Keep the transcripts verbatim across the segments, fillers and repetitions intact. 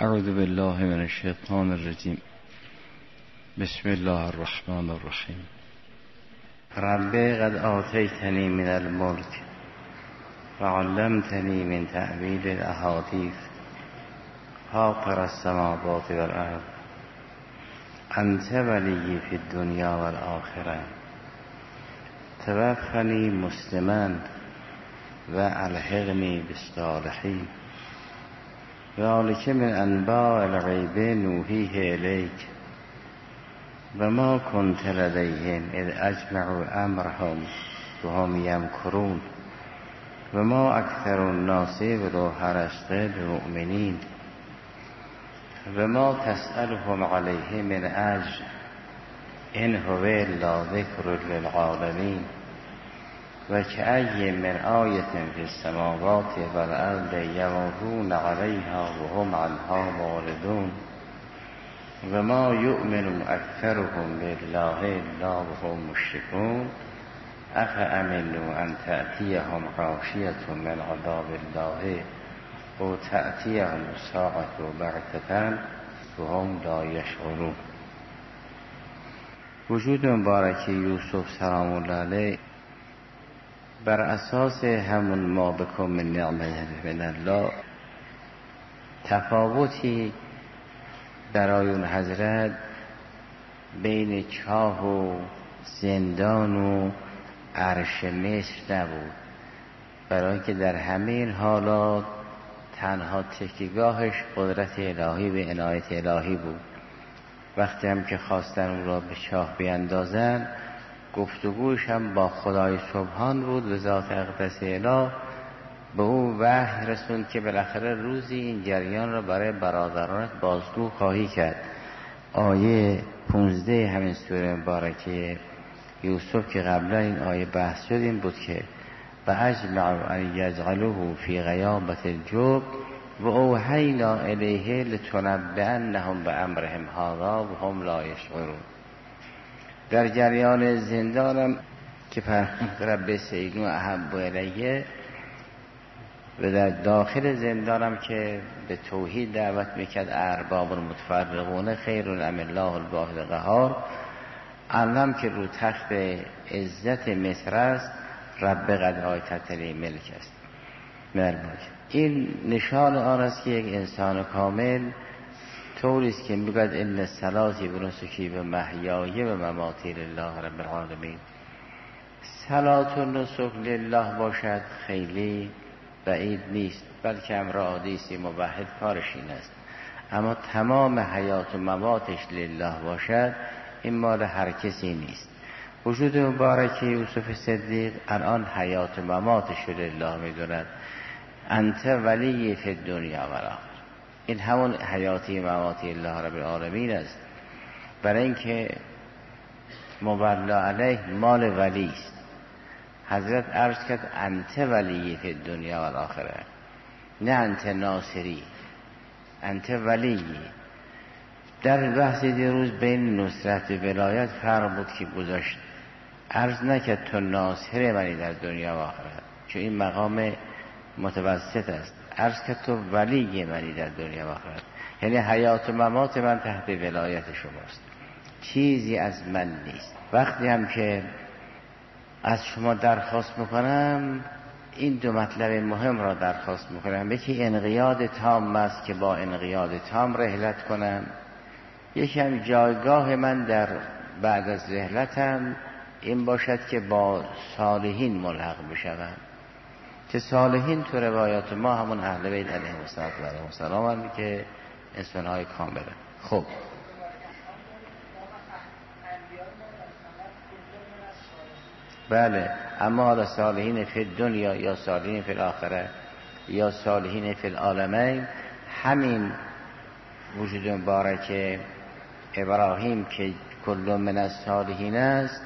اعوذ بالله من الشیطان الرجیم. بسم الله الرحمن الرحیم. رب قد آتیتنی من الملک و علمتنی من تأویل الاحادیث فاطر السماوات والارض انت ولی فی الدنیا والآخرة توفنی مسلما و الحقنی بالصالحین. ذلک من انباء الغیب نوحیه الیک و ما کنت لدیهم اذ اجمعوا امرهم و هم یمکرون و ما اکثر الناس ولو حرصت بمؤمنین و ما تسألهم علیه من اجر ان هو الا ذکر للعالمین و کأی من آیة فی السماوات والارض یمرون علیها و هم عنها معرضون و ما یؤمن اکثرهم بالله الا وهم مشرکون افامنوا ان تأتیهم غاشیة من عذاب الله و تأتیهم الساعة بغتة و هم لا یشعرون. وجود مبارک یوسف سلام الله علیه بر اساس همون ما بکن من نعمت من الله تفاوتی برای اون حضرت بین چاه و زندان و عرش مصر نبود، برای که در همه این حالات تنها تکیگاهش قدرت الهی و عنایت الهی بود. وقتی هم که خواستن اون را به چاه بیندازن گفتگوش هم با خدای سبحان بود و ذات اقدس اله به او وحی رسوند که بالاخره روزی این جریان را برای برادرانت بازگو خواهی کرد. آیه پونزده همین سوره مبارکه یوسف که قبلا این آیه بحث شد این بود که و اجمعوا ان یجعلوه فی غیابة الجب و اوحینا الیه لتنبئنهم بامرهم هذا و هم لا یشعرون. در جریان زندانم که فرمود رب سیدون احب الیه و در داخل زندانم که به توحید دعوت میکرد ارباب المتفرقون خیر ام الله الواحد القهار. علم که رو تخت عزت مصر است رب قد آتیتنی ملک است مرموز. این نشان آن است که یک انسان کامل طوریست که میگوید ان صلاتی و نسکی و محیای و مماتی لله رب العالمین. صلات و نسک لله باشد خیلی بعید نیست، بلکه امر عادیستی موحد کارش این است. اما تمام حیات و مماتش لله باشد این مال هر کسی نیست. وجود مبارک یوسف صدیق الان حیات و مماتش لله میدوند. انت ولی فی الدنیا و الآخرة، این همون حیاتی مماتی الله رب العالمین است. برای اینکه مولا علیه مال ولی است. حضرت عرض کرد انت ولی فی الدنیا و الآخرة، نه انت ناصری، انت ولی. در بحث دیروز بین نصرت و ولایت فرق بود که گذاشت عرض نکرد تو ناصر منی در دنیا و آخرت، چون این مقام متوسط است. عرض کرد تو ولی منی در دنیا و آخرت، یعنی حیات و ممات من تحت ولایت شماست، چیزی از من نیست. وقتی هم که از شما درخواست میکنم این دو مطلب مهم را درخواست میکنم. یکی انقیاد تام است که با انقیاد تام رحلت کنم، یکی هم جایگاه من در بعد از رحلتم این باشد که با صالحین ملحق بشوم، که صالحین تو روایات ما همون اهل بیت علیهم السلام هستند که انسان‌های کامله. خب بله، اما حالا صالحین فی الدنیا یا صالحین فی الاخره یا صالحین فی العالمین، همین وجود مبارک ابراهیم که کل من الصالحین است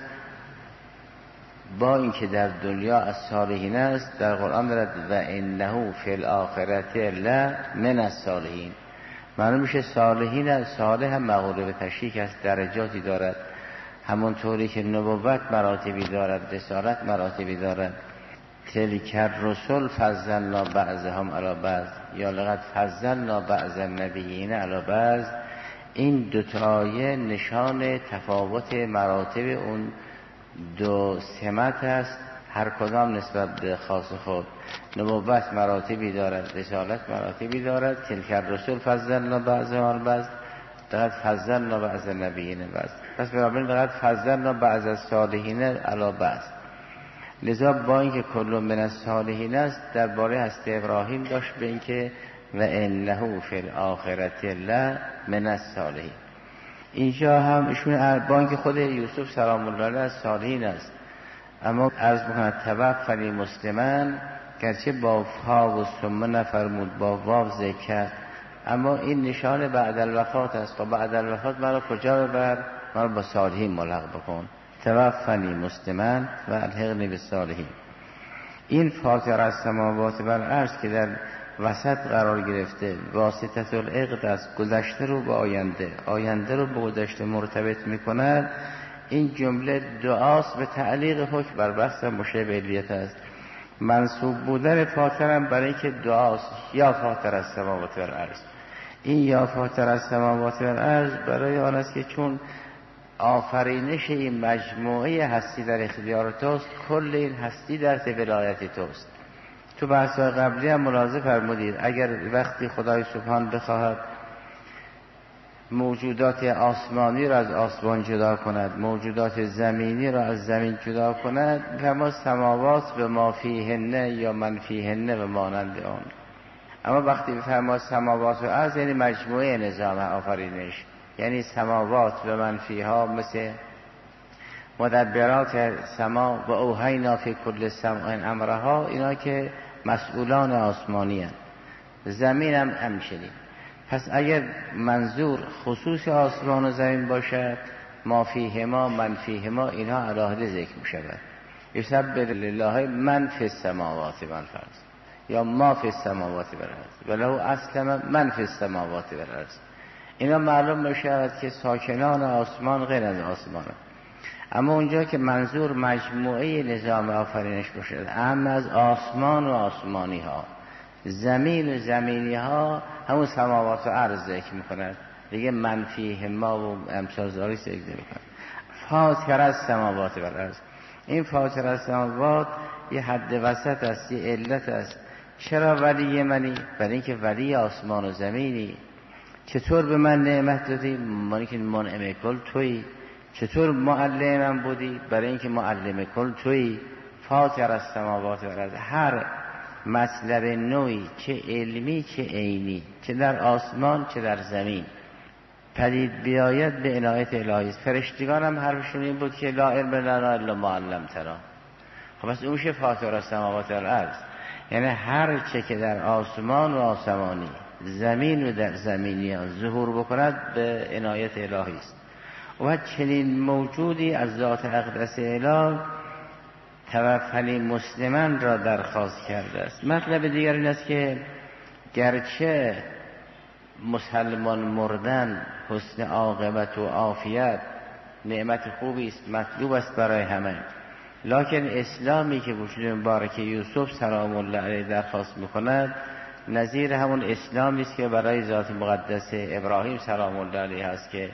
با اینکه در دنیا از صالحین است در قرآن دارد و انه فی الاخرة لمن الصالحین. معلوم میشه صالحین از صالح هم مقوله به تشریک است، درجاتی دارد، همونطوری که نبوت مراتبی دارد، رسالت مراتبی دارد. تلک الرسل فضلنا بعضهم علی بعض یا لقد فضلنا بعض النبیین علی بعض. این دو تا آیه نشان تفاوت مراتب اون دو سمت است، هر کدام نسبت به خاص خود. نبوت مراتبی دارد، رسالت مراتبی دارد. تلک الرسل فضلنا بعضهم علی بعض، لقد فضلنا بعض النبیین بعض. پس بنابراین لقد فضلنا بعض الصالحین علی بعض. لذا با اینکه کل من الصالحین است، درباره حضرت ابراهیم داشت به اینکه و انه فی الاخرة لمن الصالحین. اینجا هم ایشون با اینکه خود یوسف سلام الله علیه از صالحین است، اما عرض می‌کند توفنی مسلما، گرچه با فا و ثم نفرمود، با واو ذکر، اما این نشان بعد الوفات است. و بعد الوفات مرا کجا ببر؟ مرا با صالحین ملحق بکن. توفنی مسلما و الحقنی بالصالحین. این فاطر از سماوات و الارض که در وسط قرار گرفته، واسطه العقد است، گذشته رو به آینده، آینده رو به گذشته مرتبط میکند. این جمله دعاست به تعلیق حکم بر بحث مشابه علیت است. منصوب بودن فاطر هم برای که دعاست، یا فاطر از سماوات و الارض. این یا فاطر از سماوات و الارض برای آن است که چون آفرینش این مجموعه هستی در اختیار توست، کل این هستی در ولایت توست. تو بحث‌های قبلی هم ملاحظه فرمودید اگر وقتی خدای سبحان بخواهد موجودات آسمانی را از آسمان جدا کند، موجودات زمینی را از زمین جدا کند، فما سماوات به ما فیهن یا من فیهن به مانند آن. اما وقتی فرما سماوات و ارض یعنی مجموعه نظام آفرینش، یعنی سماوات به من فیها مثل مدبرات سما و اوحینا فی کل سماء امرها، اینا که مسئولان آسمانی هستند. زمین هم همچنین. پس اگر منظور خصوص آسمان و زمین باشد، ما فیهما من فیهما اینها علاهده ذکر می شود. یسبح لله من فی السماوات و الارض یا ما فی السماوات و الارض وله اسلم من فی السماوات و الارض. اینا معلوم می شود که ساکنان آسمان غیر از آسمان هم. اما اونجا که منظور مجموعه نظام آفرینش باشد، اهم از آسمان و آسمانی ها، زمین و زمینی ها، همون سماوات و ارض ذکر میکند دیگه، منفیه ما و امثال ذکر میکند. فاطر از سماوات و ارض، این فاطر از سماوات یه حد وسط است، یه علت است. چرا ولی منی؟ برای اینکه ولی آسمان و زمینی. چطور به من نعمت دادی؟ من که منعم کل تویی. چطور معلمم بودی؟ برای اینکه معلم کل تویی. فاطر از سماوات و ارض، هر مطلب نوعی، چه علمی چه عینی، چه در آسمان چه در زمین، پدید بیاید به عنایت الهی است. فرشتگان هم حرفشون این بود که لا علم لنا الا ما علمتنا. خب پس اون میشه فاطر السماوات والارض، یعنی هر چه که در آسمان و آسمانی، زمین و در زمینی ظهور بکند به عنایت الهی است. و چنین موجودی از ذات اقدس الهی توفنی مسلمان را درخواست کرده است. مطلب دیگر این است که گرچه مسلمان مردن حسن عاقبت و عافیت نعمت خوبی است، مطلوب است برای همه، لکن اسلامی که وجود مبارک یوسف سلام الله علیه درخواست میکند نظیر همون اسلامی است که برای ذات مقدس ابراهیم سلام الله علیه است که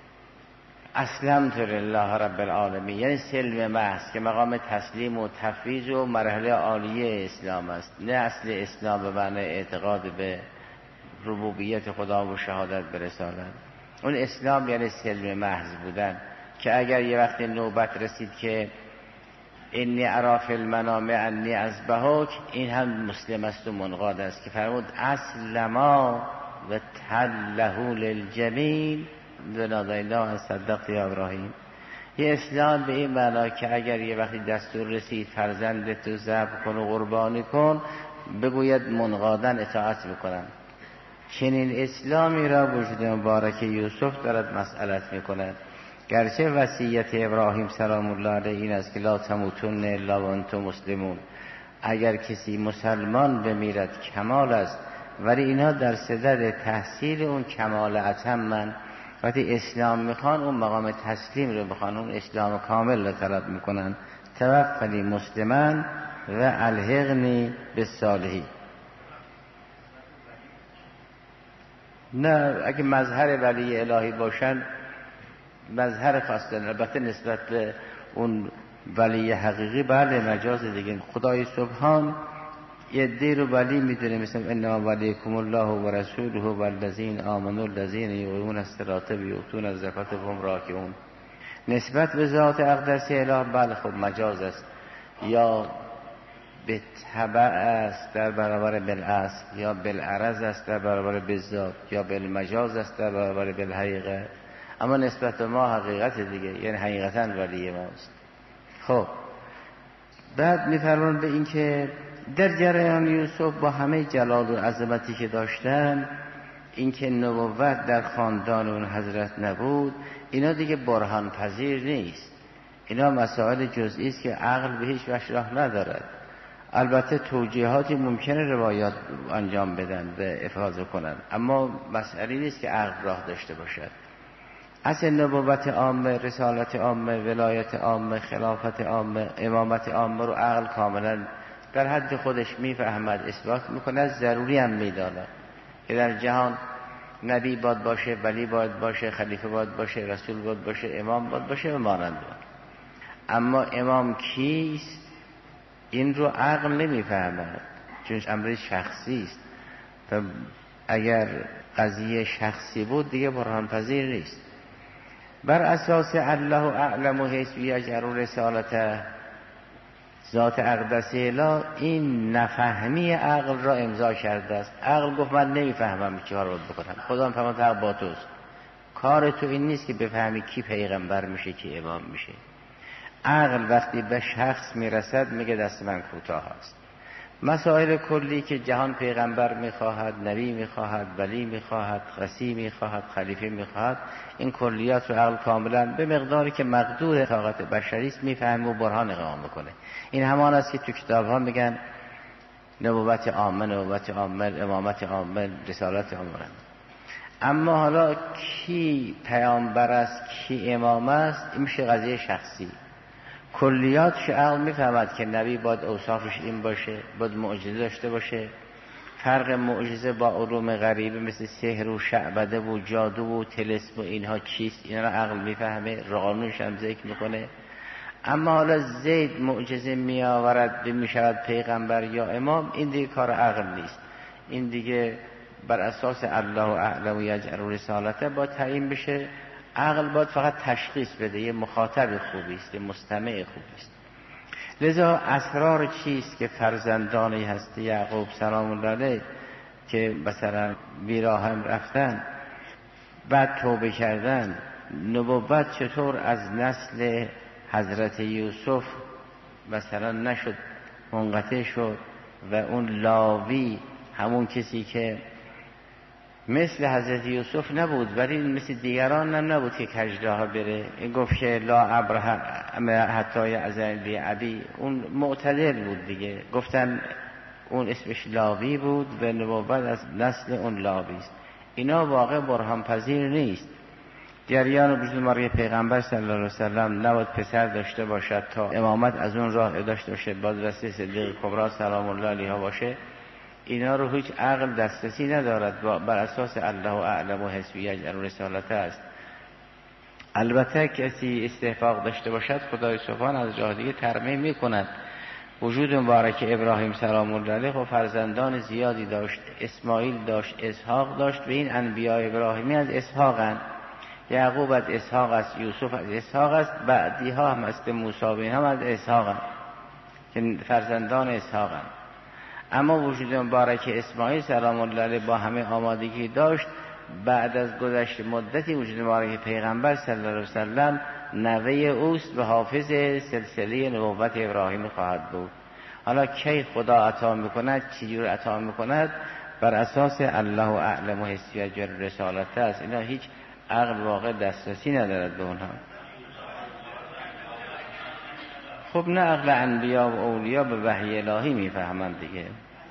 اسلمت لله رب العالمین، یعنی سلم محض که مقام تسلیم و تفویض و مرحله عالیه اسلام است، نه اصل اسلام به معنی اعتقاد به ربوبیت خدا و شهادت به رسالت. اون اسلام یعنی سلم محض بودن که اگر یه وقت نوبت رسید که انی ارا فی المنام انی اذبحک، این هم مسلم است و منقاد است که فرمود اسلما و تله للجبین ونادینا ان صدقت یا ابراهیم. یه اسلام به این معنا که اگر یه وقتی دستور رسید فرزندت رو ذبح کن و قربانی کن، بگوید منقادن اطاعت میکنم. چنین اسلامی را وجود مبارک یوسف دارد مسئلت میکند. گرچه وصیت ابراهیم سلام الله علیه این است که لا تموتن الا و انتم مسلمون، اگر کسی مسلمان بمیرد کمال است، ولی اینا در صدد تحصیل اون کمال اتمن. وقتی اسلام میخوان اون مقام تسلیم رو بخوان، اون اسلام کامل رو طلب میکنن. توفنی مسلمان و الحقنی بالصالحین. نه اگه مظهر ولی الهی باشن مظهر خاص دارن، البته نسبت به اون ولی حقیقی بله مجاز دیگه. خدای سبحان یه دی رو ولی میدونه، مثل انا ولیکم الله و رسوله و الذین آمنوا الذین یقیمون الصلاة و یؤتون الزکاة و هم راکعون. نسبت به ذات اقدس اله بله خب مجاز است، یا به تبع است در برابر بالاصل، یا بالعرض است در برابر بالذات، یا بالمجاز است در برابر بالحقیقه. اما نسبت به ما حقیقت دیگه، یعنی حقیقتا ولی ماست. خب بعد میفرمان به این که در جریان یوسف با همه جلال و عظمتی که داشتن، این که نبوت در خاندان اون حضرت نبود، اینا دیگه برهان پذیر نیست. اینا مسائل جزئی است که عقل به هیچ وجه راه ندارد. البته توجیهاتی ممکنه روایات انجام بدن و افاضه کنن، اما مسئله نیست که عقل راه داشته باشد. اصل نبوت عامه، رسالت عامه، ولایت عامه، خلافت عامه، امامت عامه رو عقل کاملا در حد خودش میفهمد، اثبات میکنه، ضروری هم میدانه که در جهان نبی باید باشه، ولی باید باشه، خلیفه باید باشه، رسول باید باشه، امام باید باشه و مانند. اما امام کیست این رو عقل نمیفهمد، چون امر شخصی است. و اگر قضیه شخصی بود دیگه برهان پذیر نیست. بر اساس الله اعلم و حیث یجر رسالته، ذات اقدس اله این نفهمی عقل را امضا کرده است. عقل گفت من نمیفهمم چی کار باید بکنم، خدا میفهمد حق با توست. کار تو این نیست که بفهمی کی پیغمبر میشه کی امام میشه. عقل وقتی به شخص میرسد میگه دست من کوتاه است. مسائل کلی که جهان پیغمبر میخواهد، نبی میخواهد، ولی میخواهد، قسی میخواهد، خلیفه میخواهد، این کلیات رو عقل کاملا به مقداری که مقدور طاقت بشری است میفهمه و برهان اقامه میکنه. این همان است که تو کتاب ها میگن نبوت عامه، نبوت عامه، امامت عامه، رسالت عامه. اما حالا کی پیامبر است کی امام است این میشه قضیه شخصی. کلیاتش عقل میفهمد که نبی باید اوصافش این باشه، باید معجزه داشته باشه. فرق معجزه با علوم غریبه مثل سحر و شعبده و جادو و طلسم و اینها چیست، اینا رو عقل میفهمه، قانونش هم ذکر میکنه. اما حالا زید معجزه میآورد به میشود پیغمبر یا امام، این دیگه کار عقل نیست. این دیگه بر اساس الله اعلم و یجعل رسالته با تعیین بشه. عقل باید فقط تشخیص بده یه مخاطب خوبی است، یه مستمع خوبی است. لذا اسرار چیست که فرزندانی هست یعقوب سلام الله علیه که مثلا بیراهم رفتن بعد توبه کردن، نبوت چطور از نسل حضرت یوسف مثلا نشد، منقطع شد و اون لاوی همون کسی که مثل حضرت یوسف نبود ولی مثل دیگران هم نبود که کجدها بره، این گفت که لا ابره حتی ازن بی ابی، اون معتدل بود دیگه. گفتن اون اسمش لاوی بود و نبوت از نسل اون لاوی است. اینا واقع برهان پذیر نیست. جریان وجود ما پیغمبر صلی الله علیه و سلم نباید پسر داشته باشد تا امامت از اون راه داشته باشه، باز واسه صدیق کبرا سلام الله علیها باشه. اینا رو هیچ عقل دسترسی ندارد، بر اساس الله اعلم و حیث یجعل رسالته است. البته کسی استحقاق داشته باشد خدای سبحان از جای دیگه ترمیم میکند. وجود مبارک ابراهیم سلام الله علیه و فرزندان زیادی داشت، اسماعیل داشت، اسحاق داشت و این انبیاء ابراهیمی از اسحاقند. یعقوب از اسحاق است، یوسف از اسحاق است، بعدی ها هم است، موسی و این هم از اسحاقند که فرزندان اسحاقند. اما وجود مبارک اسماعیل سلام الله علیه با همه آمادگی داشت، بعد از گذشت مدتی وجود مبارک پیغمبر صلی الله علیه و سلم نوه اوست و حافظ سلسله نبوت ابراهیم خواهد بود. حالا کی خدا عطا میکند، چجور عطا میکند، بر اساس الله اعلم و حیث یجعل رسالته است. اینا هیچ عقل واقع دسترسی ندارد به اونها. خب نه عقل انبیا و اولیا به وحی الهی میفهمند دیگه،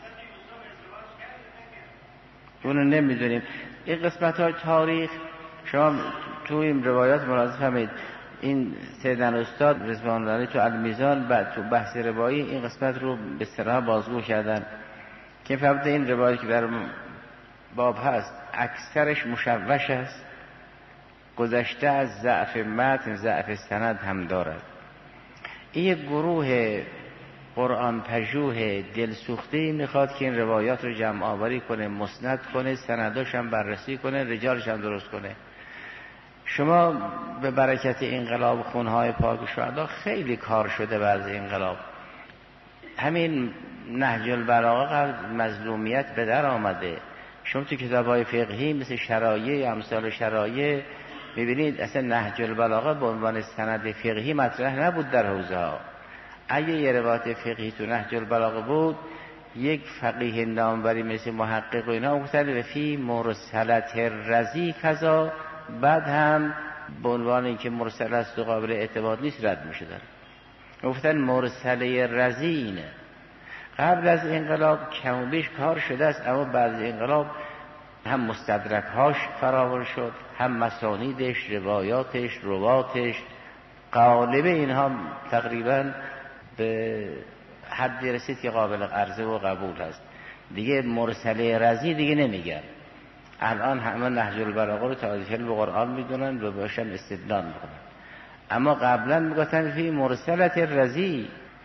اونو نمیدونیم. این قسمت های تاریخ شما توی این روایات ملاحظه فرمایید، این سیدن استاد رضوان الله تو المیزان بعد تو بحث روایی این قسمت رو به صراحت بازگو کردن که فقط این روایی که در باب هست اکثرش مشوش است، گذشته از ضعف متن ضعف سند هم دارد. این یک گروه قرآن پژوه دلسوخته میخواد که این روایات رو جمع آوری کنه، مسند کنه، سنداش هم بررسی کنه، رجالش هم درست کنه. شما به برکت انقلاب خونهای پاک شهدا خیلی کار شده بعد انقلاب. همین نهج البلاغه مظلومیت به در آمده. شما تو کتاب‌های فقهی مثل شرایع امثال شرایع می‌بینید اصلا نهج البلاغه به عنوان سند فقهی مطرح نبود در حوزه ها. اگه یه روایت فقهی تو نهج البلاغه بود، یک فقیه ناموری مثل محقق و اینا گفتن فی مرسلت رضی کذا، بعد هم به عنوان اینکه مرسل است و قابل اعتماد نیست رد میشه. گفتن مرسله رضی اینه. قبل از انقلاب کم و بیش کار شده است، اما بعد از انقلاب هم مستدرک هاش فراور شد، هم مسانیدش، روایاتش، رواتش، قالب اینها تقریبا به حد رسید که قابل عرضه و قبول هست. دیگه مرسله رضی دیگه نمیگن. الان همه نهج البلاغه رو تاریخ به قرآن میدونن و باشن استدلال میکنن، اما قبلا میگفتن فی مرسلت رضی.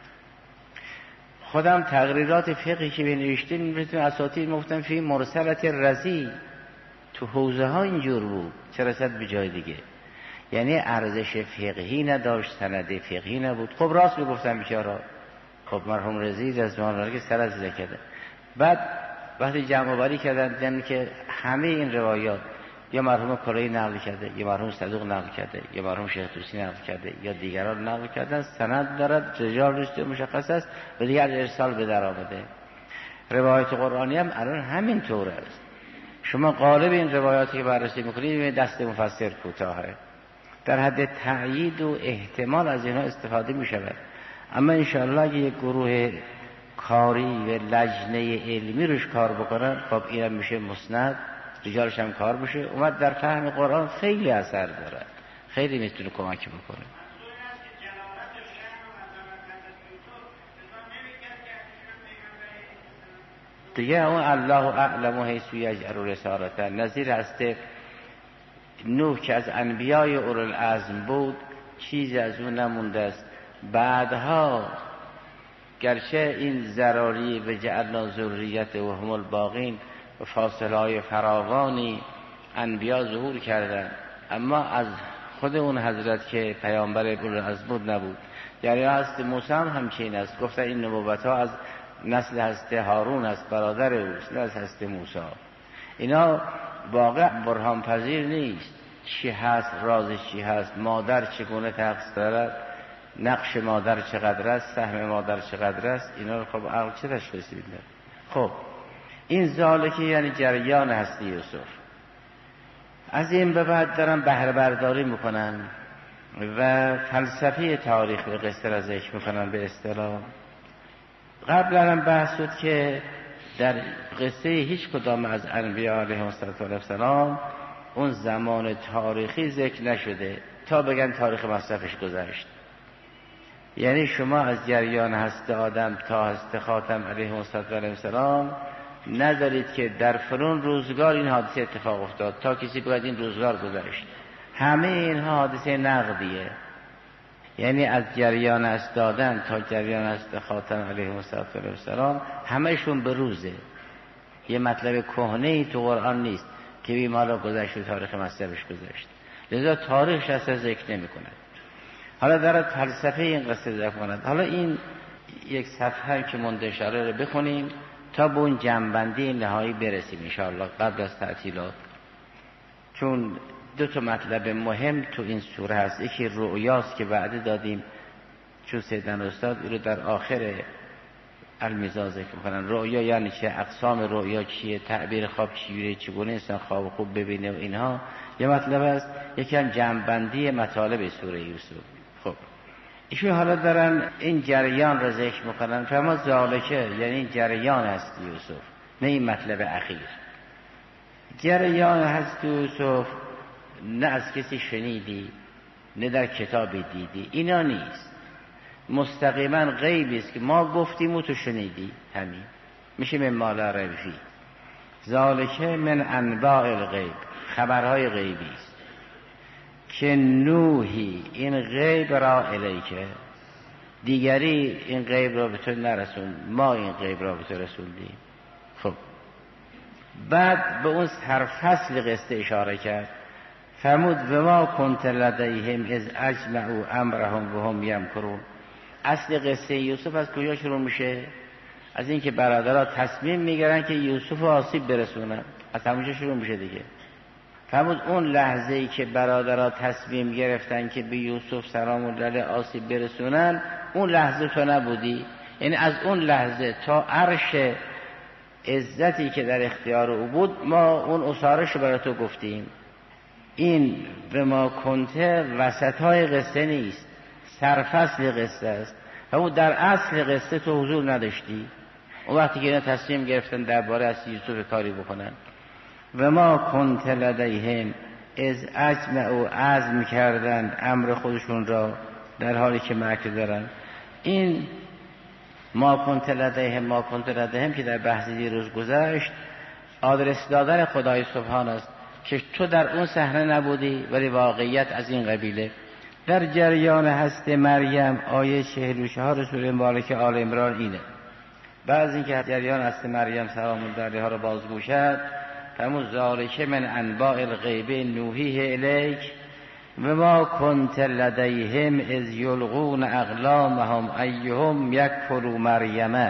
خودم تقریرات فقهی که بنوشتیم میتونن اساتید میگفتن فی مرسلت رضی. تو حوزه ها اینجور بود، چه رسد به جای دیگه. یعنی ارزش فقهی نداشت، سند فقهی نبود. خب راست میگفتن بیچارا. خب مرحوم رضی رضوان الله که سر از کرده. بعد وقتی جمع آوری کردن دیدن که همه این روایات یا مرحوم کلایی نقل کرده، یا مرحوم صدوق نقل کرده، یا مرحوم شیخ طوسی نقل کرده، یا دیگران نقل کردن، سند دارد، رجال رشته مشخص است و دیگر ارسال به در آمده. روایت قرآنی هم الان همین طور است. شما قالب این روایاتی که بررسی میکنید دست مفسر کوتاهه، در حد تأیید و احتمال از اینها استفاده میشود. اما انشاءالله اگه یک گروه کاری و لجنه علمی روش کار بکنن، خب اینم میشه مسند، رجالش هم کار بشه، اومد در فهم قرآن خیلی اثر داره، خیلی میتونه کمک بکنه. دیگه اون الله اعلم حیث یجعل رسالته نظیر هست نوح که از انبیای اولوالعزم بود، چیزی از اون نمونده است. بعدها گرچه این ضراری به جعلنا ذریت و هم الباقین و فاصله های فراوانی انبیا ظهور کردن، اما از خود اون حضرت که پیامبر اولوالعزم بود نبود. یعنی هست موسی هم همچین است، گفتن این نبوت ها از نسل هست هارون است، برادر اوست، نه از هست موسی. اینا واقع برهان پذیر نیست. چی هست، رازش چی هست، مادر چگونه تقصیر دارد، نقش مادر چقدر است، سهم مادر چقدر است، اینا رو خب عقل چه تشخیصی میده؟ خب این ذالکه یعنی جریان هستی یوسف. از این به بعد دارن بهره برداری میکنن و فلسفه تاریخ به قصه را ذکر میکنن. به اصطلاح قبلا هم بحث شد که در قصه هیچ کدام از انبیاء علیهم السلام اون زمان تاریخی ذکر نشده تا بگن تاریخ مصرفش گذشت. یعنی شما از جریان هست آدم تا هست خاتم علیه السلام ندارید که در فلان روزگار این حادثه اتفاق افتاد تا کسی بگوید این روزگار گذشت. همه اینها حادثه نقدیه. یعنی از جریان هست دادن تا جریان هست خاتم علیه السلام همهشون به روزه. یه مطلب کهنه‌ای تو قرآن نیست که بیم حالا گذشت و تاریخ مصرفش گذشت، لذا تاریخش اصلا ذکر نمی کند. حالا دارد فلسفه این قصه ذکر کند. حالا این یک صفحه که منتشره رو بخونیم تا به اون جنبندی نهایی برسیم انشاءالله قبل از تعطیلات، چون دو تا مطلب مهم تو این سوره هست. یکی رؤیاست که وعده دادیم، چون سیدن استاد این رو در آخر المیزان ذکر کنن. رؤیا یعنی چه، اقسام رؤیا چیه، تعبیر خواب چیه، چگونه انسان خواب خوب ببینه و اینها یه مطلب است. یکی هم جنبندی مطالب سوره یوسف. خب ایشون حالا دارن این جریان را ذکر میکنن. فما ذالکه یعنی جریان هست یوسف، نه این مطلب اخیر. جریان هست یوسف نه از کسی شنیدی، نه در کتاب دیدی. اینا نیست، مستقیما غیبی است که ما گفتیم و تو شنیدی. همین میشه من ما لا ریب فیه. ذالک من انباء الغیب، خبرهای غیبی است که نوحی این غیب را الیکه، دیگری این غیب را به تو نرسون، ما این غیب را به تو رسوندیم. خب بعد به اون سرفصل قصه اشاره کرد. فرمود و ما کنت لدیهم اذ اجمعوا امرهم و هم یمکرون. اصل قصه یوسف از کجا شروع میشه؟ از اینکه برادرها تصمیم میگیرن که یوسف آسیب برسونن، از همونجا شروع میشه دیگه. فرمود اون لحظه ای که برادرها تصمیم گرفتن که به یوسف سلام الله علیه آسیب برسونن، اون لحظه تو نبودی. یعنی از اون لحظه تا عرش عزتی که در اختیار او بود ما اون اسارش رو برای تو گفتیم. این به ما کنته وسط های قصه نیست، سرفصل قصه است. همون در اصل قصه تو حضور نداشتی. اون وقتی که اینا تصمیم گرفتن درباره از یوسف کاری بکنن. و ما کنت لدیهم از اجمعوا، عزم کردن امر خودشون را در حالی که مکر دارن. این ما کنت لدیهم ما کنت لدیهم که در بحث دیروز گذشت آدرس دادن خدای سبحان است که تو در اون صحنه نبودی، ولی واقعیت از این قبیله. در جریان هست مریم آیه چهل و چهار سوره مبارکه آل عمران اینه. بعض اینکه جریان هست مریم سلام الله علیها رو بازگو شد، فرمود ذالک من انباء الغیب نوحیه الیک و ما کنت لدیهم اذ یلقون اقلامهم ایهم یکفر مریم.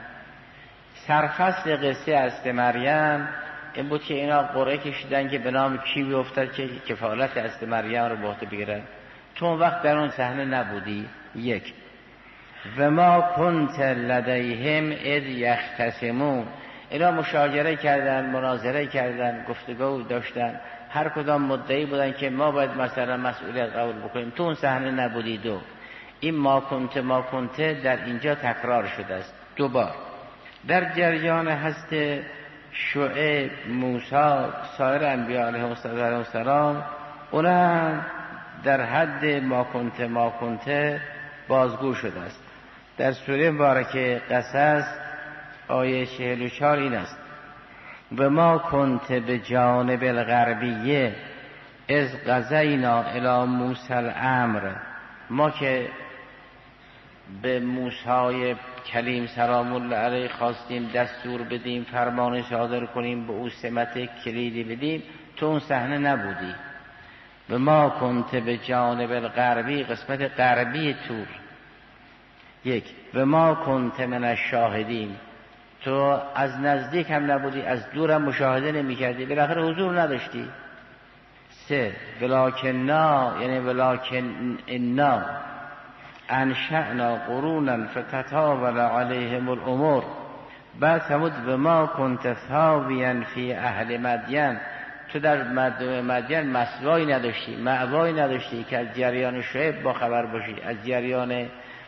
سرفصل قصه است مریم این بود که اینا قرعه کشیدن که به نام کی بیفتد که کفالت است مریم رو به عهده بگیرن. تو اون وقت در اون صحنه نبودی. یک و ما کنت لدیهم اذ یختصمون، اینا مشاجره کردن، مناظره کردن، گفتگو داشتن، هر کدام مدعی بودن که ما باید مثلا مسئولیت قبول بکنیم. تو اون صحنه نبودی. دو این ما کنت ما کنت در اینجا تکرار شده است دوبار. در جریان هست شعیب، موسی، سایر انبیاء علیهم السلام اونا در حد ما کنت ما کنت بازگو شده است. در سوره مبارکه قصص آیه چهل و چهار این است و ما کنت به جانب الغربیه از قضینا الی موسی الامر، ما که به موسی کلیم سلام الله علیه خواستیم دستور بدیم، فرمان صادر کنیم، به او سمت کلیدی بدیم، تو اون صحنه نبودی. و ما کنت به جانب الغربی، قسمت غربی تور. یک و ما کنت من الشاهدین، تو از نزدیک هم نبودی، از دور هم مشاهده نمی کردی، بالاخره حضور نداشتی. سه ولکنا، یعنی ولکن انا انشأنا قرونا فتطاول علیهم الامور. بعد فرمود و ما کنت ثاویا فی اهل مدین، تو در مردم مدین مسوایی نداشتی، مأوایی نداشتی که از جریان شعیب با خبر باشی، از جریان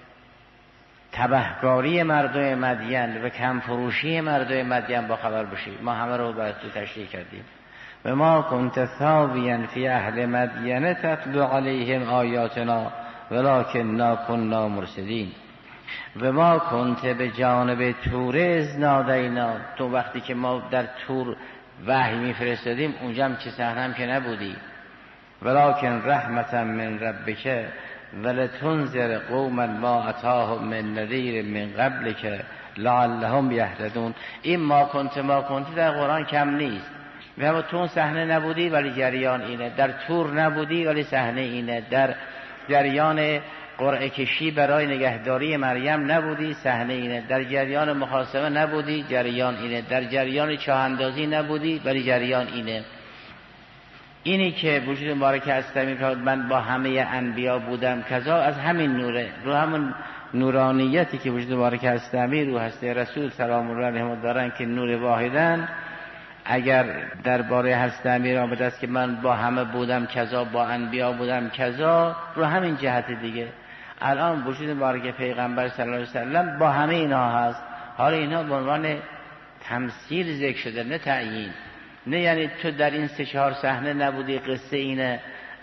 تبهکاری مردم مدین و کمفروشی مردم مدین با خبر باشی. ما همه رو باید تو تشریح کردیم. و ما کنت ثاویا فی اهل مدین تتلو علیهم آیاتنا ولکنا کنا مرسلین. و ما کنت به جانب تور از نادینا، تو وقتی که ما در تور وحی میفرستادیم اونجا هم چه صحنه هم که نبودی. ولکن رحمتا من ربک ولتنذر قوما ما اتاهم من نذیر من قبلک لعلهم یهتدون. این ما کنت ما کنت در قرآن کم نیست. و تو اون صحنه نبودی ولی جریان اینه، در تور نبودی ولی صحنه اینه، در جریان قرعه کشی برای نگهداری مریم نبودی، صحنه اینه، در جریان محاسبه نبودی، جریان اینه، در جریان چاه اندازی نبودی ولی جریان اینه. اینی که وجود مبارک هستم من با همه انبیا بودم کذا، از همین نوره، رو همون نورانیتی که وجود مبارک هستمی رو هسته رسول سلام الله علیهم دارن که نور واحدن. اگر درباره هستمی را به دست که من با همه بودم کذا، با انبیا بودم کذا، رو همین جهت دیگه. الان وجود مبارک پیغمبر صلی الله علیه وسلم با همه اینها هست. حالا اینها به عنوان تمثیل ذکر شده، نه تعیین. نه یعنی تو در این سه چهار صحنه نبودی، قصه اینه،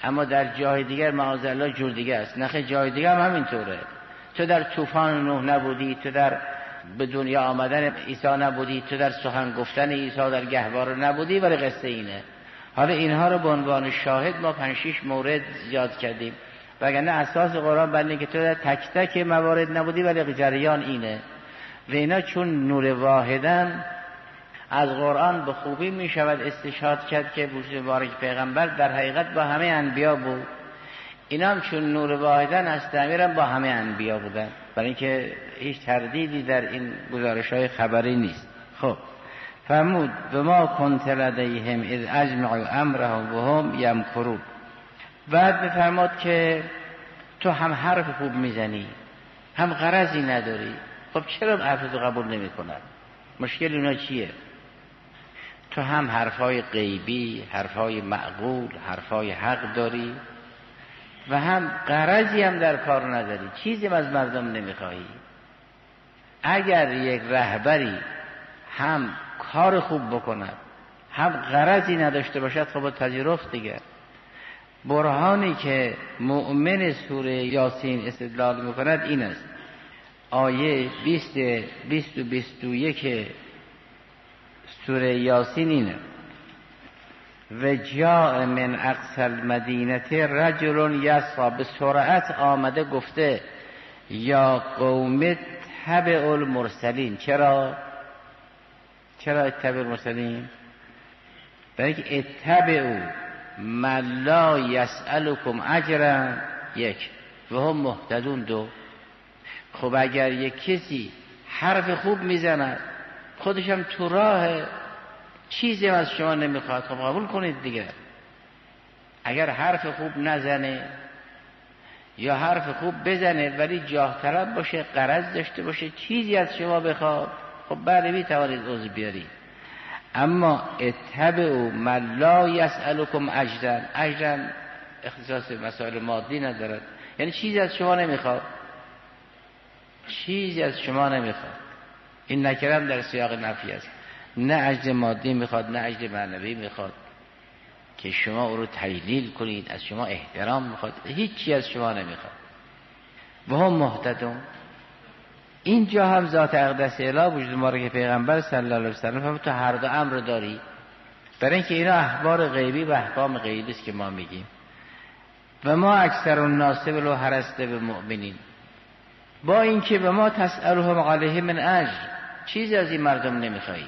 اما در جای دیگر معاذالله جور دیگه است. نخه جای دیگر هم همینطوره. تو در طوفان نوح نبودی، تو در به دنیا آمدن عیسی نبودی، تو در سخن گفتن عیسی در گهواره نبودی، ولی قصه اینه. حالا اینها رو به عنوان شاهد ما پنج شش مورد یاد کردیم، وگرنه اساس قرآن بر اینه که تو در تک تک موارد نبودی، ولی جریان اینه. و اینا چون نور واحدن از قرآن به خوبی می شود استشهاد کرد که وجود مبارک پیغمبر در حقیقت با همه انبیا بود. اینا هم چون نور واحدن از تعمیرم با همه انبیا بودن، برای اینکه هیچ تردیدی در این گزارش‌های خبری نیست. خب فرمود و ما کنت لدیهم اذ اجمعوا امرهم و هم یمکرون. بعد بفرماد که تو هم حرف خوب میزنی، هم غرضی نداری، خب چرا حرفتو قبول نمی‌کنن؟ مشکل اونا چیه؟ تو هم حرفای غیبی، حرفای معقول، حرفای حق داری و هم غرضی هم در کار نداری، چیزی هم از مردم نمیخواهی. اگر یک رهبری هم کار خوب بکند هم غرضی نداشته باشد، خب پذیرفت دیگه. برهانی که مؤمن سوره یاسین استدلال میکند این است. آیه بیست بیست و بیست و یک سوره یاسین اینه: و جاء من اقصی المدینه رجل یسعی، به سرعت آمده گفته یا قوم اتبعوا المرسلین. چرا؟ چرا اتبعوا المرسلین؟ برای که اتبعوا من لا یسألکم اجرا یک و هم مهتدون دو. خب اگر یک کسی حرف خوب میزند، خودشم تو راه، چیزی از شما نمیخواد، خب قبول کنید دیگه. اگر حرف خوب نزنه یا حرف خوب بزنه ولی جاه طلب باشه، غرض داشته باشه، چیزی از شما بخواد، خب بعد میتوانید عذر بیارید. اما اتبعوا من لا یسألکم اجرا، اجرا اختصاص مسائل مادی ندارد، یعنی چیزی از شما نمیخواد، چیزی از شما نمیخواد. این نکرم در سیاق نفی است، نه اجر مادی میخواد نه اجر معنوی میخواد که شما او رو تجلیل کنید، از شما احترام میخواد، هیچی از شما نمیخواد. و هم مهتدون. اینجا هم ذات اقدس اله وجود مبارک پیغمبر صلی الله علیه و سلم تو هر دو امر داری، برای اینکه اینا اخبار غیبی و احکام غیبی است که ما میگیم. و ما اکثر الناس ولو حرصت بمؤمنین، با اینکه به ما تسألهم علیه من اجر، چیزی از این مردم نمیخوایی.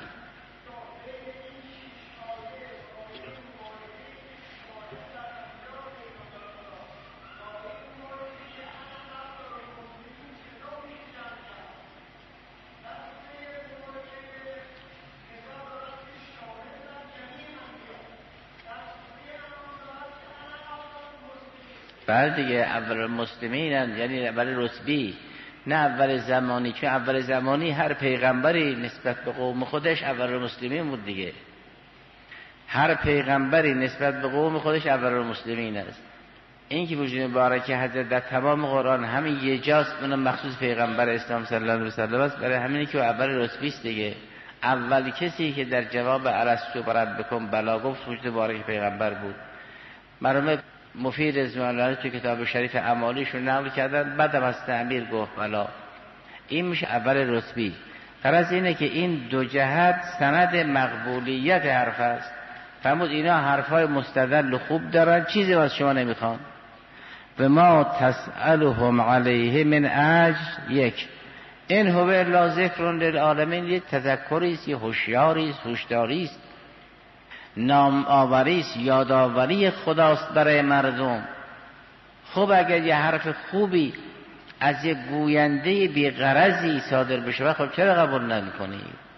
بعد دیگه اول مسلمین یعنی اول رتبی، نه اول زمانی، چون اول زمانی هر پیغمبری نسبت به قوم خودش اول مسلمین بود دیگه. هر پیغمبری نسبت به قوم خودش اول مسلمین است. این که وجود مبارک حضرت در تمام قرآن همین یه جاست، اونم مخصوص پیغمبر اسلام صلی الله علیه و سلم است، برای همینی که اول رتبی است دیگه. اول کسی که در جواب ارسطو بربکم بلا گفت وجود مبارک پیغمبر بود. مرحوم مفید رضوان الله تو کتاب شریف اعمالیشون نقل کردن، بعد از تعبیر گفت بلا. این میشه اول رتبی. غرض اینه که این دو جهت سند مقبولیت حرف است. فرمود اینا حرفای مستدل خوب دارن، چیزی از شما نمیخوان. و ما تسألهم علیه من اجر یک، این هو الا ذکر للعالمین، یک تذکری است، یک هوشیاری است، هوشداری است، نام آوری است، یادآوری خداست برای مردم. خب اگر یه حرف خوبی از یک گوینده بی غرضی صادر بشه، خب چرا قبول نمی‌کنی؟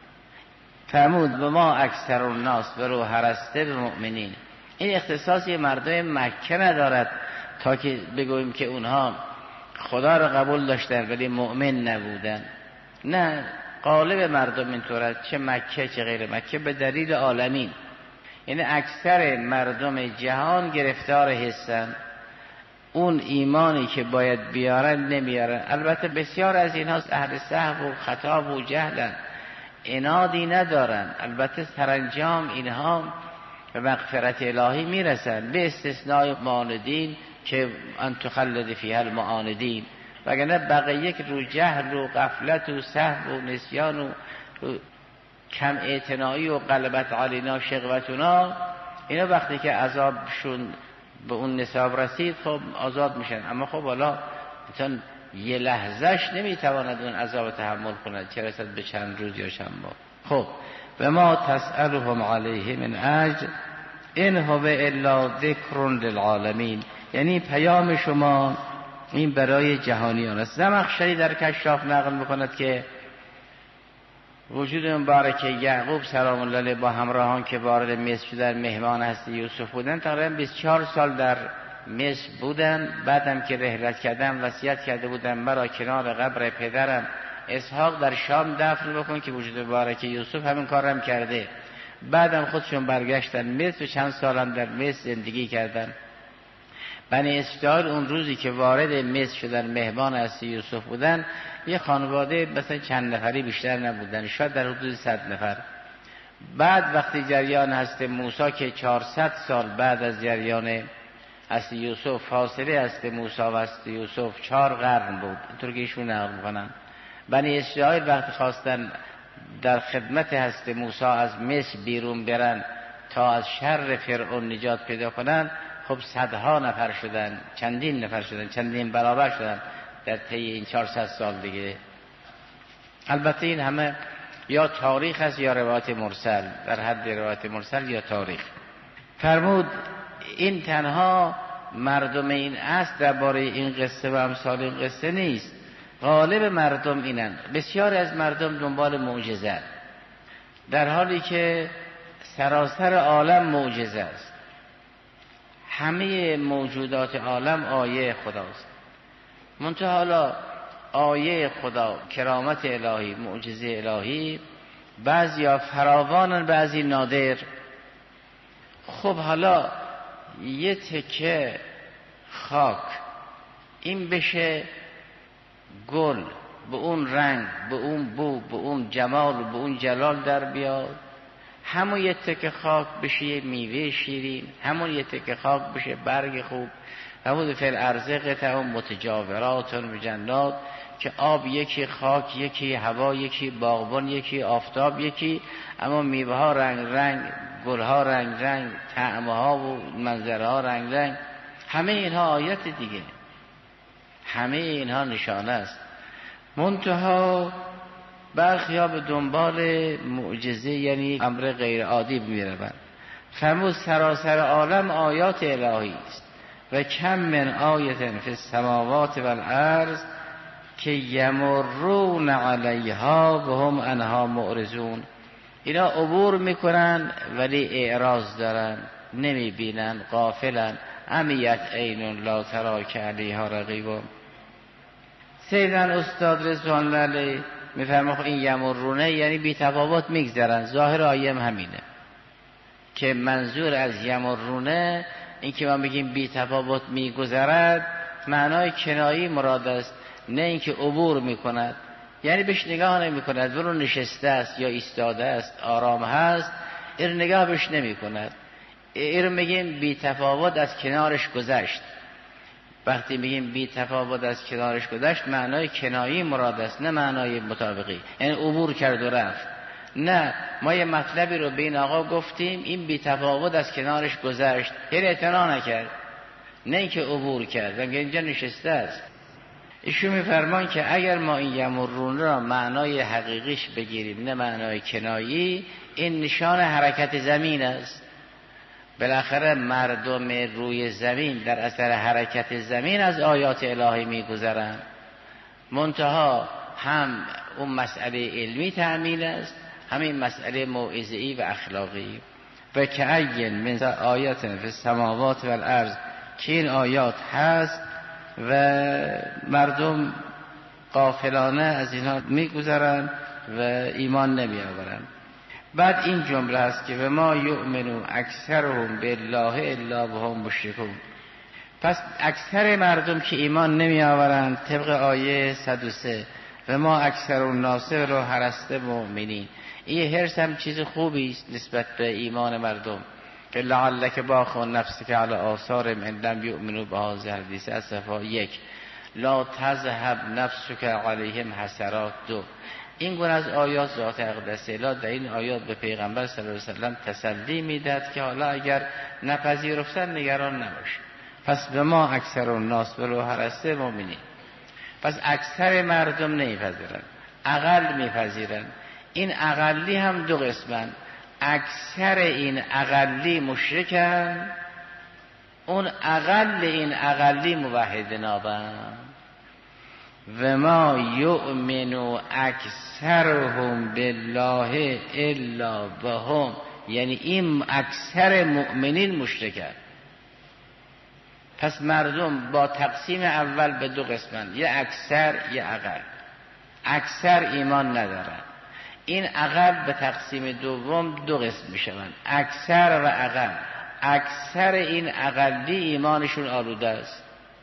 فرمود و ما اکثر الناس ولو حرصت بمؤمنین. این اختصاصی مردم مکه ندارد تا که بگوییم که اونها خدا را قبول داشتن ولی مؤمن نبودن. نه، غالب مردم اینطورد، چه مکه چه غیر مکه، به دلیل عالمین. یعنی اکثر مردم جهان گرفتار حسن، اون ایمانی که باید بیارن نمیارن. البته بسیار از اینها اهل سهو و خطا و جهلن، عنادی ندارن، البته سرانجام اینها به مغفرت الهی میرسن، به استثنای معاندین که ان تخلد فیها المعاندین، وگرنه بقیه که رو جهل و غفلت و سهو و نسیان و کم اعتنایی و غلبت علینا شقوتنا، اینا وقتی که عذابشون به اون نصاب رسید خب آزاد میشن. اما خب حالا مثلا یه لحظهش نمیتواند اون عذاب تحمل کند، چه رسد به چند روز یا چند ماه. خب و ما تسألهم علیه من اجر این هو الا ذکر للعالمین، یعنی پیام شما این برای جهانیان است. زمخشری در کشاف نقل میکند که وجود مبارک یعقوب سلام الله علیه با همراهان که وارد مصر شدن مهمان هستی یوسف بودن، تقریبا بیست و چهار سال در مصر بودن. بعدم که رحلت کردن وصیت کرده بودن مرا کنار قبر پدرم اسحاق در شام دفن بکن که وجود مبارک یوسف همین کارم کرده. بعدم خودشون برگشتن مصر و چند سالم در مصر زندگی کردن. بنی اسرائیل اون روزی که وارد مصر شدن مهمان هستی یوسف بودن، یه خانواده مثلا چند نفری بیشتر نبودن، شاید در حدود صد نفر. بعد وقتی جریان هست موسی که چهارصد سال بعد از جریان هست یوسف، فاصله هست موسی و هست یوسف چهار قرن بود، اینطور که ایشون نقل میکنن. بنی اسرائیل وقتی خواستن در خدمت هست موسی از مصر بیرون برن تا از شر فرعون نجات پیدا کنن، خب صدها نفر شدن، چندین نفر شدن، چندین برابر شدن در طی این چهارصد سال دیگه. البته این همه یا تاریخ است یا روایت مرسل، در حد روایت مرسل یا تاریخ. فرمود این تنها مردم این است درباره این قصه و امثال این قصه نیست، غالب مردم اینن. بسیاری از مردم دنبال معجزه، در حالی که سراسر عالم معجزه است. همه موجودات عالم آیه خداست، منتها حالا آیه خدا، کرامت الهی، معجزه الهی، بعضیا فراوانن بعضی نادر. خب حالا یه تکه خاک این بشه گل، به اون رنگ، به اون بو، به اون جمال، به اون جلال در بیاد. همون یه تکه خاک بشه یه میوه شیرین، همون یه تکه خاک بشه برگ خوب. همون فعل ارزق تهم متجاوراتون به جنات، که آب یکی، خاک یکی، هوا یکی، باغبان یکی، آفتاب یکی، اما میوه ها رنگ رنگ، گل ها رنگ رنگ، طعم ها و منظره ها رنگ رنگ. همه اینها آیت دیگه، همه اینها نشانه است. منتها برخی ها به دنبال معجزه یعنی امر غیر عادی میروند. فرمود سراسر عالم آیات الهی است و کم من آیت فی السماوات والارض که یمرون علیها و هم عنها معرضون. اینا عبور میکنن ولی اعراض دارن، نمیبینن، غافلن. عمیت عین لا تری که علیها رقیب. سیدن استاد رضوان الله علیه میفرما این یمرونه یعنی بی تفاوت میگذرن. ظاهر آیه همینه که منظور از یمرونه این که ما بگیم بی تفاوت میگذرد، معنای کنایی مراد است، نه اینکه عبور میکند. یعنی بهش نگاه نمیکند، برو نشسته است یا ایستاده است، آرام هست، این نگاه بهش نمیکند. این میگیم بی تفاوت از کنارش گذشت. وقتی میگیم بی تفاوت از کنارش گذشت، معنای کنایی مراد است، نه معنای مطابقی، یعنی عبور کرد و رفت. نه، ما یه مطلبی رو به این آقا گفتیم، این بی تفاوت از کنارش گذشت، یعنی اعتنا نکرد، نه اینکه عبور کرد، میگه اینجا نشسته است. ایشون میفرمان که اگر ما این یمرون را معنای حقیقیش بگیریم نه معنای کنایی، این نشان حرکت زمین است. بالاخره مردم روی زمین در اثر حرکت زمین از آیات الهی میگذرند. منتها هم اون مسئله علمی تأمین است، همین مسئله موعظه‌ای و اخلاقی. و که این من آیات فی السماوات والارض، که این آیات هست و مردم غافلانه از اینها میگذرند و ایمان نمیآورند. بعد این جمله هست که و ما یؤمنو اکثرهم بالله الا وهم مشرکون. پس اکثر مردم که ایمان نمی آورند طبق آیه صد و سه و ما اکثر الناس رو هرسته مؤمنین، این حرص هم چیز خوبی است نسبت به ایمان مردم. که لعلک باخ نفسک علی آثارهم ان لم یؤمنوا بهذا الحدیث از صفحه یک. لا تذهب نفسک علیهم حسرات. دو، این گونه از آیات ذات اقدس اله در این آیات به پیغمبر صلی الله علیه و سلم تسلی میداد که حالا اگر نپذیرفتن نگران نباش. پس به ما اکثر الناس ولو حرصت مؤمنین. پس اکثر مردم نمیپذیرن، اقل میپذیرن. این اقلی هم دو قسمن، اکثر این اقلی مشرکن، اون اقل این اقلی موحد نابن. و ما یؤمنو اکثرهم بالله الا بهم، یعنی این اکثر مؤمنین مشرکن. پس مردم با تقسیم اول به دو قسمن، یه اکثر یه اقل. اکثر ایمان ندارن، این اقل به تقسیم دوم دو قسم میشوند، اکثر و اقل. اکثر این اقلی ایمانشون آلوده است،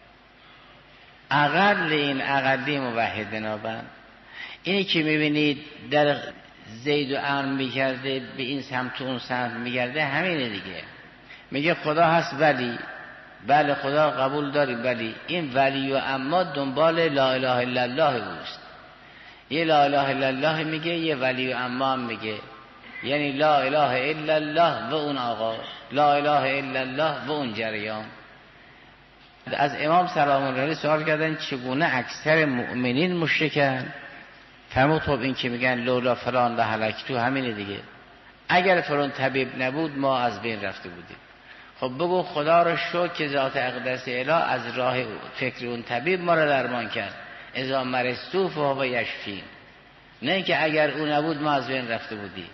اقل این اقلی موحد نابند. اینی که میبینید در زید و عمرو میگرده به این سمت و اون سمت میگرده، همینه دیگه. میگه خدا هست ولی، بله خدا قبول داری، ولی این ولی و اما دنبال لا اله الا الله اوست. یه لا اله الا الله میگه، یه ولی و اما هم میگه، یعنی لا اله الا الله و اون آقا، لا اله الا الله و اون جریان. از امام سلام الله علیه سوال کردن چگونه اکثر مؤمنین مشرکن؟ فرمود خب این که میگن لولا فلان لهلکتو، همینه دیگه. اگر فلان طبیب نبود ما از بین رفته بودیم. خب بگو خدا رو شکر که ذات اقدس اله از راه فکر اون طبیب ما رو درمان کرد. اذا مرضتو فهو یشفین. نه که اگر اون نبود ما از بین رفته بودیم.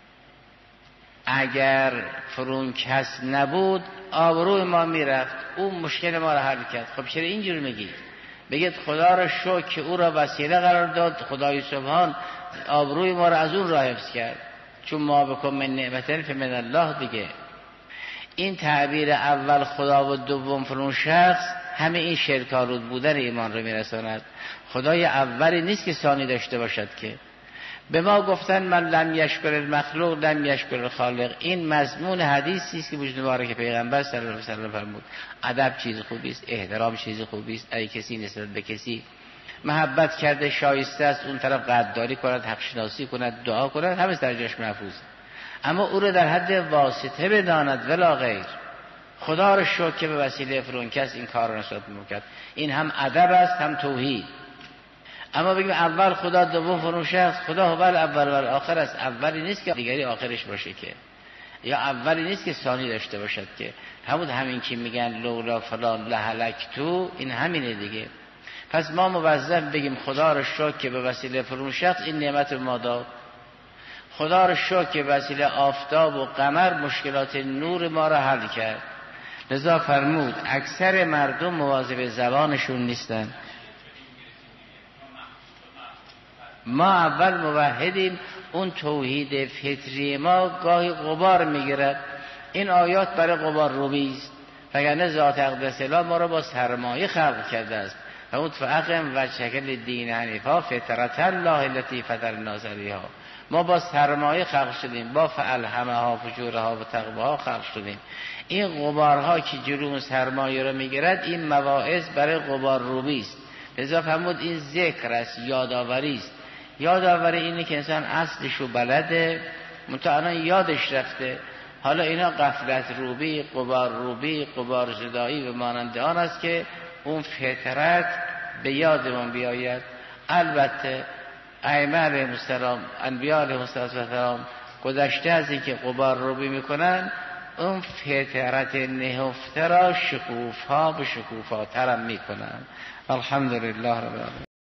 اگر فرون کس نبود آبروی ما میرفت، اون مشکل ما رو حل کرد. خب چرا اینجور میگید؟ بگید خدا رو شکر که او را وسیله قرار داد، خدای سبحان آبروی ما رو از اون راه حفظ کرد، چون ما بکن من نعمت فمن الله دیگه. این تعبیر اول خدا و دوم فرون شخص همه این شرک‌آلود بودن ایمان رو میرساند. خدای اولی نیست که ثانی داشته باشد که. به ما گفتن من لم یشکر المخلوق لم یشکر الخالق. این مضمون حدیثی است که وجود مبارک پیغمبر صلی الله علیه و سلم فرمود ادب چیز خوبی است، احترام چیز خوبی است، ای کسی نسبت به کسی محبت کرده شایسته است اون طرف قدردانی کند، حق شناسی کند، دعا کند، همه در جاش محفوظ. اما او رو در حد واسطه بداند ولا غیر. خدا رو شکر که به وسیله فرون کس این کار رو نسبت می‌کرد. این هم ادب است هم توحید. اما بگیم اول خدا دوم فرون شخص، خدا اول اول و آخر است. اولی نیست که دیگری آخرش باشه که، یا اولی نیست که ثانی داشته باشد که. همون همین که میگن لولا فلان لهلکتو، این همینه دیگه. پس ما موظف بگیم خدا رو شکر که به وسیله فرون شخص این نعمت ما داد. خدا رو شکر که وسیله آفتاب و قمر مشکلات نور ما رو حل کرد. لذا فرمود اکثر مردم مواظب زبانشون نیستن. ما اول موحدیم، اون توحید فطری ما گاهی غبار میگیرد. این آیات برای غبار روبی است، وگرنه ذات اقدس اله ما رو با سرمایه خلق کرده است. فرمود فاقم وجهک للدین حنیفا فطرة الله التي فطر الناس علیها. ما با سرمایه خلق شدیم، با فالهمها فجورها و تقواها خلق شدیم. این غبارها که جلو سرمایه رو میگیرد، این مواعظ برای غبار روبی است. لذا فرمود این ذکر است، یادآوری است. یادآوری اینه که انسان اصلشو بلده، منتها یادش رفته. حالا اینا غفلت روبی، غبار روبی، غبار زدایی و مانند آن است که اون فطرت به یادمون بیاید. البته ائمه علیهم السلام، انبیاء علیهم السلام گذشته از این که غبار روبی میکنن، اون فطرت نهفته را شکوفا به شکوفاترم میکنن. الحمدلله رب العالمین.